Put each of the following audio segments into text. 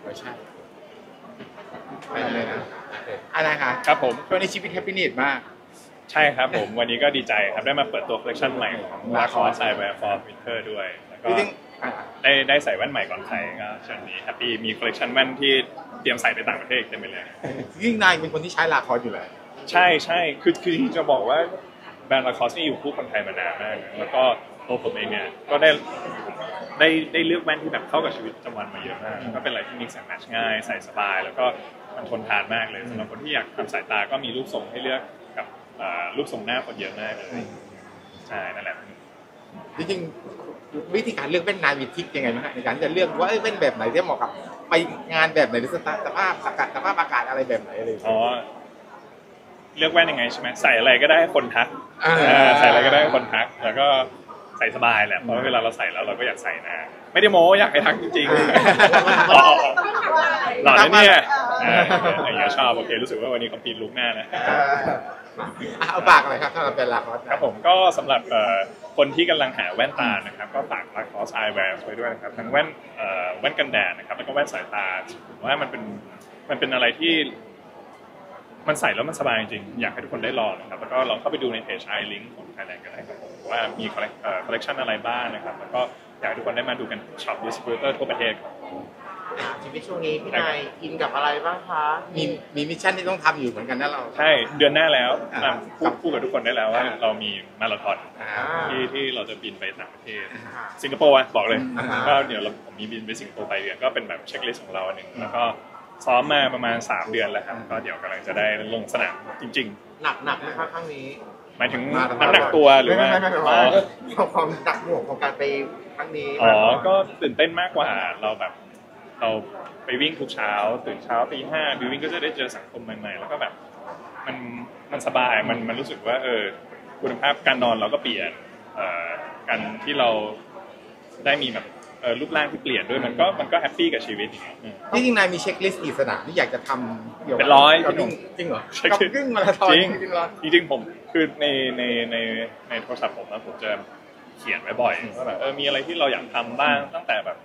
ใช่ไปเลยนะอะไรคะครับผมช่วงนี้ชีวิตแฮปปี้นิดมากใช่ครับผมวันนี้ก็ดีใจครับได้มาเปิดตัวคอลเลคชันใหม่ของ Lacoste Eyewear for Winter ด้วยแล้วก็ได้ใส่แว่นใหม่ก่อนใส่ก็ช่วงนี้แฮปปี้มีคอลเลคชันแว่นที่เตรียมใส่ไปต่างประเทศเต็มไปเลยยิ่งนายเป็นคนที่ใช้ลาคอสอยู่แล้วใช่คือจะบอกว่าแบรนด์ Lacoste นี่อยู่คู่คนไทยมานานมากแล้วก็ตัวผมเองเนี่ยก็ได้เลือกแว่นที่แบบเข้ากับชีวิตประจำวันมาเยอะมากก็เป็นอะไรที่ mix and match ง่ายใส่สบายแล้วก็มันทนทานมากเลยสำหรับคนที่อยากทำสายตาก็มีรูปทรงให้เลือกกับรูปทรงหน้าคนเยอะมากเลยใช่นั่นแหละจริงๆวิธีการเลือกแว่นนายมีทริคยังไงไหมในการจะเลือกว่าแว่นแบบไหนที่เหมาะกับไปงานแบบไหนหรือสภาพอากาศอะไรแบบไหนเลยอ๋อเลือกแว่นยังไงใช่ไหมใส่อะไรก็ได้คนทักใส่อะไรก็ได้คนทักแล้วก็ใส่สบายแหละเพราะเวลาเราใส่แล้วเราก็อยากใส่นะไม่ได้โม้อยากให้ทักจริงๆหล่อนะเนี่ยอย่างเงี้ยชอบโอเครู้สึกว่าวันนี้คอมพลีทลุคหน้านะเอาฝากอะไรครับสำหรับเป็นลาคอสครับผมก็สำหรับคนที่กำลังหาแว่นตานะครับก็ฝาก Lacoste Eyewear ไว้ด้วยนะครับทั้งแว่นกันแดดนะครับแล้วก็แว่นสายตาผมว่ามันเป็นอะไรที่มันใส่แล้วมันสบายจริงอยากให้ทุกคนได้ลองนะครับแล้วก็ลองเข้าไปดูในเพจ iLink ของ Thailand กันได้ครับผมว่ามีคอลเลคชันอะไรบ้างนะครับแล้วก็อยากให้ทุกคนได้มาดูกันช็อปดิสทริบิวเตอร์ทั่วประเทศชีวิตช่วงนี้พี่นายอินกับอะไรบ้างคะมีมิชชั่นที่ต้องทำอยู่เหมือนกันนะเราใช่เดือนหน้าแล้วพูดกับทุกคนได้แล้วว่าเรามีมาราธอนที่เราจะบินไปต่างประเทศสิงคโปร์บอกเลยก็เดี๋ยวผมมีบินไปสิงคโปร์ไปเดือนก็เป็นแบบเช็คลิสต์ของเราหนึ่งแล้วก็ซ้อมมาประมาณ3 เดือนแล้วครับก็เดี๋ยวกำลังจะได้ลงสนามจริงๆหนักนะครับครั้งนี้หมายถึงน้ำหนักตัวหรือว่าความหนักหน่วงของการไปครั้งนี้ก็ตื่นเต้นมากกว่าเราไปวิ่งทุกเช้าตื่นเช้าตี 5ไปวิ่งก็จะได้เจอสังคมใหม่ๆแล้วก็แบบมันสบายมันรู้สึกว่าคุณภาพการนอนเราก็เปลี่ยนการที่เราได้มีแบบรูปร่างที่เปลี่ยนด้วยมันก็แฮปปี้กับชีวิตอย่างเงี้ยที่จริงนายมีเช็คลิสต์กี่สนามที่อยากจะทำเป็นร้อยจริงเหรอกับวิ่งมาราธอนจริงผมคือในโทรศัพท์ผมนะผมจะเขียนไว้บ่อยว่าแบบมีอะไรที่เราอยากทำบ้างตั้งแต่แบบ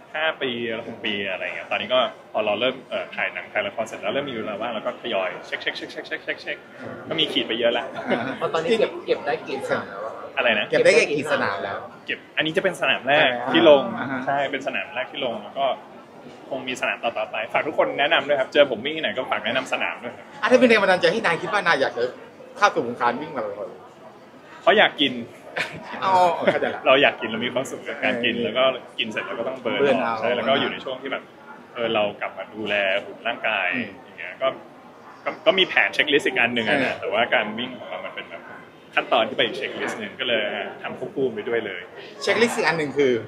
5 ปี6 ปีอะไรเงี้ยตอนนี้ก็พอเราเริ่มถ่ายหนังถ่ายละครเสร็จแล้วเริ่มมีเวลาว่างแล้วก็ทยอยเช็คก็มีขีดไปเยอะแล้วตอนนี้เก็บได้กี่สนามแล้วอะไรนะเก็บได้กี่สนามแล้วเก็บอันนี้จะเป็นสนามแรกที่ลงใช่เป็นสนามแรกที่ลงแล้วก็คงมีสนามต่อไปฝากทุกคนแนะนำด้วยครับเจอผมวิ่งที่ไหนก็ฝากแนะนำสนามด้วยถ้าเป็นแรงบันดาลใจให้นายคิดว่านายอยากจะเข้าสู่วงการวิ่งมาราธอนเขาอยากกินเราอยากกินเรามีความสุขกับการกินแล้วก็กินเสร็จแล้วก็ต้องเบิร์นใช่แล้วก็อยู่ในช่วงที่แบบเรากลับมาดูแลหุ่นร่างกายอย่างเงี้ยก็มีแผนเช็คลิสต์อีกอันหนึ่งนะแต่ว่าการวิ่งของเรามันเป็นแบบขั้นตอนที่ไปอีกเช็คลิสต์หนึ่งก็เลยทำควบคู่ไปด้วยเลยเช็คลิสต์อีกอันหนึ่งคือ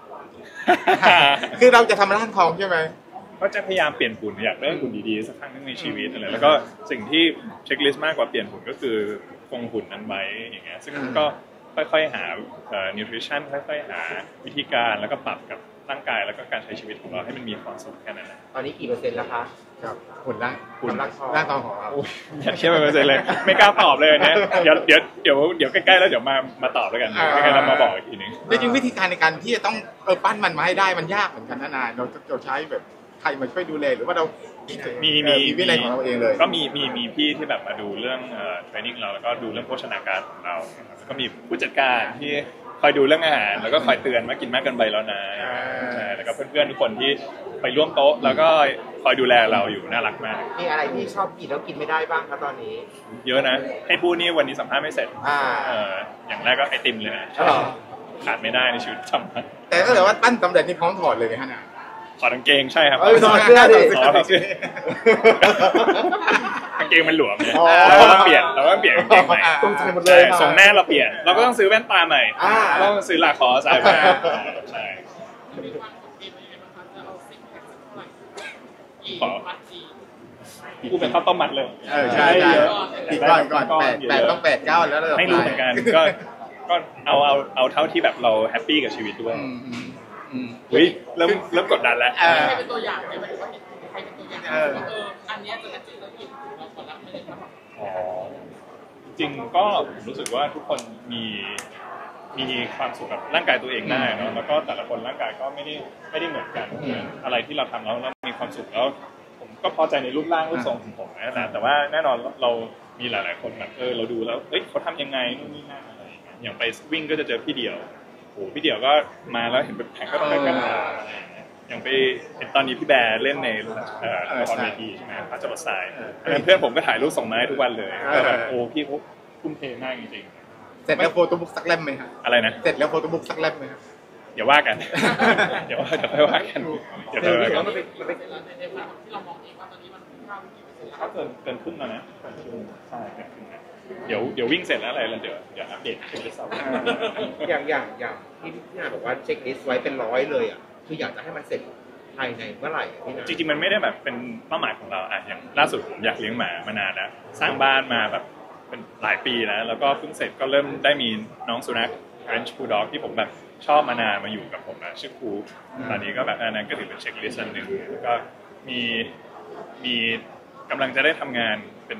เราจะทำร่างทองใช่ไหมก็จะพยายามเปลี่ยนหุ่นอยากได้หุ่นดีๆสักครั้งนึงในชีวิตอะไรแล้วก็สิ่งที่เช็คลิสต์มากกว่าเปลี่ยนหุ่นก็คือคงหุ่นนั้นไว้อย่างเงี้ยซึ่งก็ค่อยๆหาnutrition ค่อยๆหาวิธีการแล้วก็ปรับกับร่างกายแล้วก็การใช้ชีวิตของเราให้มันมีความสุขแค่นั้นตอนนี้กี่เปอร์เซ็นต์แล้วคะครับหุ่นร่างทองของเราอย่าเชื่อไปเปอร์เซ็นต์เลยไม่กล้าตอบเลยนะเดี๋ยวใกล้ๆแล้วเดี๋ยวมาตอบแล้วกันใกล้ๆแล้วมาบอกอีกทีนึงจริงๆวิธีการในการที่จะต้องปั้นมันมาให้ได้มันยากเหมือนกันนะนายเราใช้แบบใครมาช่วยดูแลหรือว่าเรามีวินัยของเราเองเลยก็มีพี่ที่แบบมาดูเรื่องเทรนนิ่งเราแล้วก็ดูเรื่องโภชนาการของเราก็มีผู้จัดการที่คอยดูเรื่องอาหารแล้วก็คอยเตือนว่ากินมากเกินไปแล้วนะใช่แล้วก็เพื่อนๆทุกคนที่ไปร่วมโต๊ะแล้วก็คอยดูแลเราอยู่น่ารักมากมีอะไรที่ชอบกินแล้วกินไม่ได้บ้างครับตอนนี้เยอะนะให้พูดนี่วันนี้สัมภาษณ์ไม่เสร็จอย่างแรกก็ไอติมเลยนะขาดไม่ได้ในชีวิตประจำวันแต่ก็แต่ว่าปั้นสำเร็จนี่พร้อมถอดเลยนะถอดกางเกงใช่ครับถอดเสื้อดิกางเกงมันหลวมเนี่ยเราก็ต้องเปลี่ยนกางเกงใหม่ส่งหน้าเราเปลี่ยนเราก็ต้องซื้อแว่นตาใหม่เราต้องซื้อLacosteใส่มาใช่กูเป็นข้าวต้มมัดเลยใช่ก่อน8ต้อง8 9แล้วไม่รู้เหมือนกันก็เอาเท่าที่แบบเราแฮปปี้กับชีวิตด้วยเฮ้ยเริ่มกดดันแล้วใครเป็นตัวอย่างเนี่ยหมายถึงว่าใครเป็นตัวอย่างอันนี้จะเป็นจุดเริ่มต้นเราขอรับไม่ได้ครับจริงก็ผมรู้สึกว่าทุกคนมีมีความสุขกับร่างกายตัวเองได้เนาะแล้วก็แต่ละคนร่างกายก็ไม่ได้เหมือนกันอะไรที่เราทำแล้วเรามีความสุขแล้วผมก็พอใจในรูปร่างรูปทรงของผมนะแต่ว่าแน่นอนเรามีหลายๆคนแบบเราดูแล้วเขาทำยังไงนู่นนี่นั่นอะไรอย่างไปวิ่งก็จะเจอพี่เดี่ยวโอ้พี่เดี่ยวก็มาแล้วเห็นแบบแข่งก็กันอย่างไปเห็นตอนนี้พี่แบร์เล่นในละครเวทีใช่ไหมพระเจ้าประสายเพื่อนผมก็ถ่ายรูปส่งมาให้ทุกวันเลยก็แบบโอ้พี่เขาทุ่มเทมากจริงเสร็จแล้วโฟโต้บุ๊กสักเล่มไหมครับอะไรนะเสร็จแล้วโฟโต้บุ๊กสักเล่มไหมครับอย่าว่ากันเดี๋ยวค่อยว่ากันเดี๋ยวค่อยว่ากันในภาพที่เรามองเองว่าตอนนี้มันเข้ากี่เปอร์เซ็นต์แล้วก็เกินครึ่งแล้วนะใช่เกินครึ่งนะเดี๋ยววิ่งเสร็จแล้วอะไรแล้วเดี๋ยวอัปเดตเช็คลิสต์อย่างที่พี่นาบอกว่าเช็คลิสต์ไว้เป็น100เลยอ่ะคืออยากจะให้มันเสร็จภายในเมื่อไหร่พี่นาจริงๆมันไม่ได้แบบเป็นเป้าหมายของเราอย่างล่าสุดผมอยากเลี้ยงหมามานานแล้วสร้างบ้านมาแบบเป็นหลายปีแล้วก็เพิ่งเสร็จก็เริ่มได้มีน้องสุนัข French Bulldog ที่ผมแบบชอบมานานมาอยู่กับผมชื่อคูตอนนี้ก็แบบนั้นก็ถือเป็นเช็คลิสต์อันหนึ่งแล้วก็มีกำลังจะได้ทำงานเป็น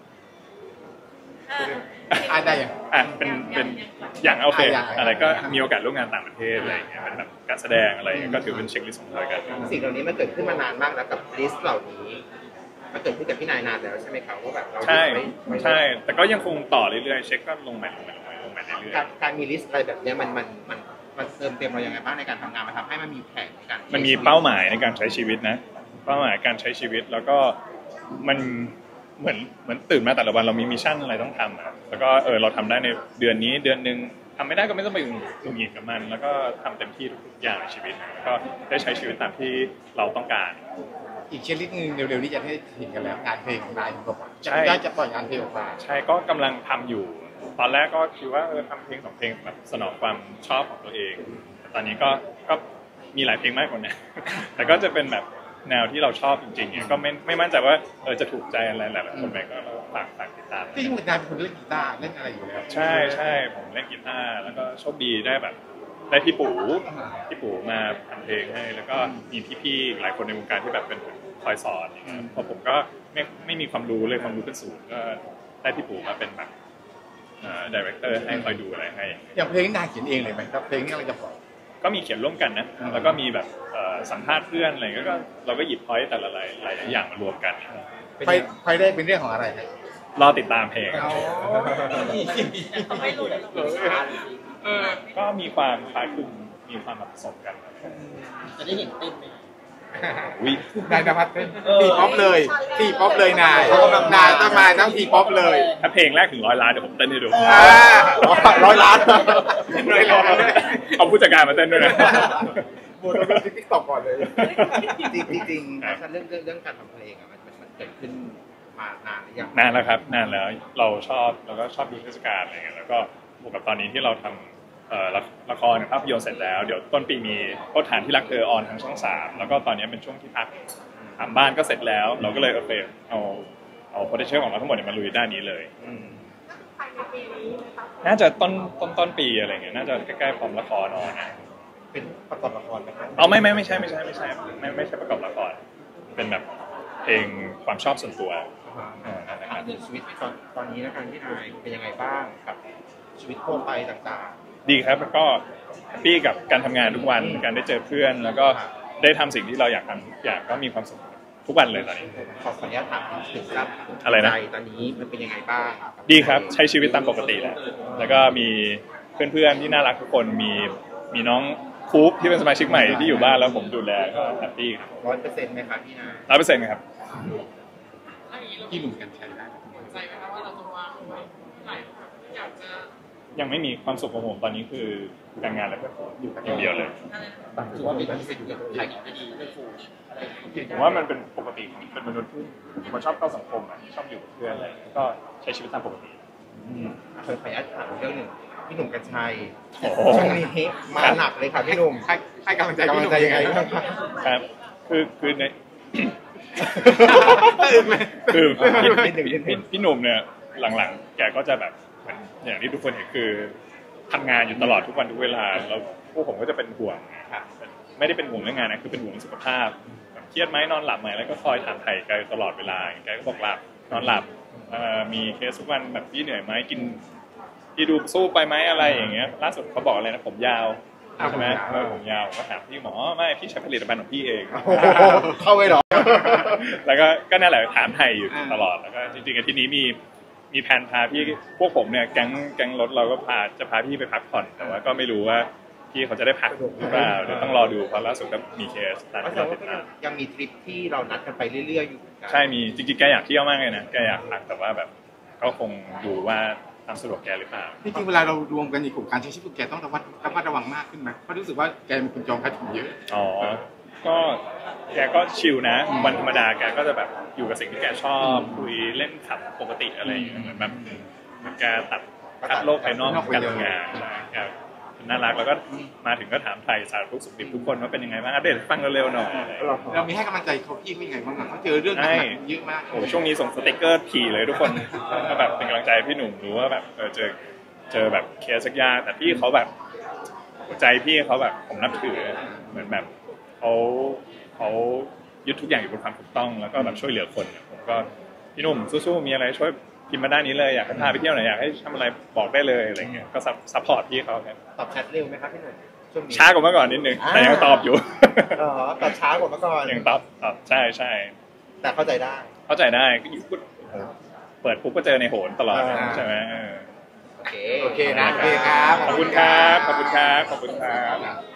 ได้ยังเป็นอย่างโอเคอะไรก็มีโอกาสร่วมงานต่างประเทศอะไรอย่างเงี้ยเป็นแบบการแสดงอะไรก็ถือเป็นเช็คลิสต์ของเรากันสิ่งเหล่านี้มันเกิดขึ้นมานานมากแล้วกับลิสต์เหล่านี้มันเกิดขึ้นกับพี่นายนานแล้วใช่ไหมครับว่าแบบเราใช่แต่ก็ยังคงต่อเรื่อยๆเช็คก็ลงใหม่เรื่อยๆการมีลิสต์อะไรแบบนี้มันเติมเต็มเรายังไงบ้างในการทำงานมันทำให้มันมีแผนในการมันมีเป้าหมายในการใช้ชีวิตนะเป้าหมายการใช้ชีวิตแล้วก็มันเหมือนตื่นมาแต่ละวันเรามีมิชชั่นอะไรต้องทำแล้วก็เราทำได้ในเดือนนี้เดือนนึงทำไม่ได้ก็ไม่ต้องไปหงุดหงิดกับมันแล้วก็ทำเต็มที่ทุกอย่างในชีวิตก็ได้ใช้ชีวิตตามที่เราต้องการอีกเชลลิสต์นึงเร็วๆนี้จะได้เห็นกันแล้วงานเพลงของนายผมจะปล่อยงานเพลงออกมาใช่ก็กำลังทำอยู่ตอนแรกก็คิดว่าทำเพลง2เพลงแบบสนองความชอบของตัวเองแต่ตอนนี้ก็มีหลายเพลงมากกว่านี้แต่ก็จะเป็นแบบแนวที่เราชอบจริงๆก็ไม่มั่นใจว่าจะถูกใจอะไรหลายๆคนไปก็ฝากติดตามที่คุณนายเป็นคนเล่นกีตาร์เล่นอะไรอยู่แล้วใช่ผมเล่นกีตาร์แล้วก็โชคดีได้แบบได้พี่ปู่มาทำเพลงให้แล้วก็มีพี่ๆหลายคนในวงการที่แบบเป็นคอยสอนพอผมก็ไม่มีความรู้เลยความรู้เป็นศูนย์ก็ได้พี่ปู่มาเป็นแบบดีเรคเตอร์ให้คอยดูอะไรให้อย่างเพลงนายเขียนเองเลยไหมครับเพลงนี้เราจะปล่อยก็มีเขียนร่วมกันนะแล้วก็มีแบบสัมภาษณ์เพื่อนอะไรก็เราก็หยิบพอยต์แต่ละหลายอย่างมารวมกันไปได้เป็นเรื่องของอะไรรอติดตามเพลงก็มีความคล้ายคลึงมีความผสมกันจะได้เห็นเต้นไหมนายนภัสตีป๊อปเลยตีป๊อปเลยนายต้องมาต้องตีป๊อปเลยถ้าเพลงแรกถึง100 ล้านเดี๋ยวผมเต้นให้ดู 100 ล้านเอาผู้จัดการมาเต้นด้วยนะโมโนเป็นติ๊กต็อกก่อนเลยจริงๆเรื่องการทำเพลงมันเกิดขึ้นมานานหรือยังนานแล้วครับนานแล้วเราชอบแล้วก็ชอบดูเทศกาลอะไรเงี้ยแล้วก็บวกกับตอนนี้ที่เราทำละครภาพยนตร์เสร็จแล้วเดี๋ยวต้นปีมีโคตรฐานที่รักเธอออนทางช่อง3แล้วก็ตอนนี้เป็นช่วงที่พักทำบ้านก็เสร็จแล้วเราก็เลยโอเคเอา potential ของเราทั้งหมดมาลุยด้านนี้เลยน่าจะต้นปีอะไรเงี้ยน่าจะใกล้ๆพร้อมละครออนนะเป็นประกอบละครไหมครับไม่ใช่ประกอบละครเป็นแบบเพลงความชอบส่วนตัวนะครับชีวิตตอนนี้นะการที่นายเป็นยังไงบ้างกับชีวิตทั่วไปต่างๆดีครับแล้วก็แฮปปี้กับการทำงานทุกวันการได้เจอเพื่อนแล้วก็ได้ทำสิ่งที่เราอยากทำอยากก็มีความสุขทุกวันเลยตอนนี้ขออนุญาตถามถึงสภาพอะไรนะตอนนี้มันเป็นยังไงบ้างดีครับใช้ชีวิตตามปกติแล้วก็มีเพื่อนๆที่น่ารักทุกคนมีน้องคูปที่เป็นสมาชิกใหม่ที่อยู่บ้านแล้วผมดูแลก็แฮปปี้ครับ 100%ไหมครับพี่นา 100%ครับที่หนุ่มกันใช้ได้ใจไหมครับว่าเราจะวางไว้ไหนอยากจะยังไม่มีความสุขของผมตอนนี้คือการงานและเพื่อนอยู่อย่างเดียวเลยถือว่าเป็นสิ่งที่ถ่ายได้ดีไม่ฟูผมว่ามันเป็นปกติเป็นมนุษย์ที่มันชอบเข้าสังคมชอบอยู่กับเพื่อนอะไรก็ใช้ชีวิตตามปกติขออนุญาตถามเรื่องหนึ่งพี่หนุ่มกัญชัยช่วงนี้มาหนักเลยค่ะพี่หนุ่มให้กำลังใจพี่หนุ่มยังไงครับคือในพี่หนุ่มเนี่ยหลังๆแกก็จะแบบอย่างที่ทุกคนเห็นคือทำงานอยู่ตลอดทุกวันทุกเวลาแล้วพวกผมก็จะเป็นห่วงไม่ได้เป็นห่วงเรื่องงานนะคือเป็นห่วงสุขภาพเครียดไหมนอนหลับไหมแล้วก็คอยถามไถ่แกตลอดเวลาแกก็บอกหลับนอนหลับมีเคสทุกวันแบบพี่เหนื่อยไหมกินพี่ดูสู้ไปไหมอะไรอย่างเงี้ยล่าสุดเขาบอกอะไรนะผมยาวใช่ไหมผมยาวผมก็ถามพี่หมอไม่พี่ใช้ผลิตภัณฑ์ของพี่เองโอ้โหเข้าไปเหรอแล้วก็นั่นแหละถามไทยอยู่ตลอดแล้วก็จริงๆอาทิตย์นี้มีแผนพาพี่พวกผมเนี่ยแก๊งรถเราก็จะพาพี่ไปพักผ่อนแต่ว่าก็ไม่รู้ว่าพี่เขาจะได้พักหรือเปล่าเดี๋ยวต้องรอดูเพราะล่าสุดก็มีเคสตามเพราะที่ฉะเรานั้นติดว่าตามยังมีทริปที่เรานัดกันไปเรื่อยๆอยู่เหมือนกันใช่มีจริงๆแกอยากเที่ยวมากเลยนะแกอยากพักแต่ว่าแบบก็คงดูว่าตามสะดวกแกหรือเปล่าจริงๆเวลาเรารวมกันในกลุ่มการใช้ชีวิตแกต้องระมัดระวังมากขึ้นไหมเพราะรู้สึกว่าแกเป็นคนจองกระถิ่นเยอะอ๋อก็แกก็ชิลนะวันธรรมดาแกก็จะแบบอยู่กับสิ่งที่แกชอบคุยเล่นขับปกติอะไรอย่างเงี้ยเหมือนแบบแกตัดโลกภายนอกการทำงานนะแกน่ารักแล้วก็มาถึงก็ถามไทยสารทุกข์สุขดิบทุกคนว่าเป็นยังไงบ้างอัปเดตฟังเร็วๆหน่อยเรามีให้กำลังใจเขาพี่เขายังไงบ้างเขาเจอเรื่องหนักๆเยอะมากโอ้ช่วงนี้ส่งสติกเกอร์ถี่เลยทุกคนก็แบบเป็นกำลังใจพี่หนุ่มรู้ว่าแบบเจอแบบเคสยากแต่พี่เขาแบบหัวใจพี่เขาแบบผมนับถือเหมือนแบบเขายึดทุกอย่างอยู่บนความถูกต้องแล้วก็แบบช่วยเหลือคนผมก็พี่หนุ่มสู้ๆมีอะไรช่วยพิมพ์มาด้านนี้เลยอยากให้พาไปเที่ยวไหนอยากให้ทำอะไรบอกได้เลยอะไรเงี้ยก็ซัพพอร์ตพี่เขาครับตอบแชทเร็วไหมครับพี่หนุ่มช่วงนี้ช้ากว่าเมื่อก่อนนิดนึงแต่ยังตอบอยู่อ๋อตอบช้ากว่าเมื่อก่อนยังตอบใช่แต่เข้าใจได้เข้าใจได้ก็อยู่เปิดปุ๊บก็เจอในโหนตลอดใช่ไหมโอเคโอเคนะโอเคครับขอบคุณครับ